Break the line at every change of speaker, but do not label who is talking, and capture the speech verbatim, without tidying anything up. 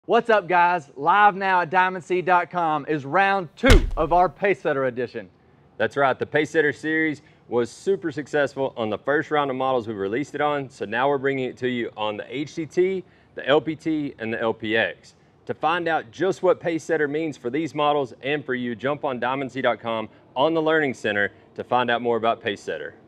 What's up, guys? Live now at diamond seed dot com is round two of our Pacesetter edition.
That's right, the Pacesetter series was super successful on the first round of models we released it on, so now we're bringing it to you on the H C T, the L P T, and the L P X. To find out just what Pacesetter means for these models and for you, jump on diamond seed dot com on the Learning Center to find out more about Pacesetter.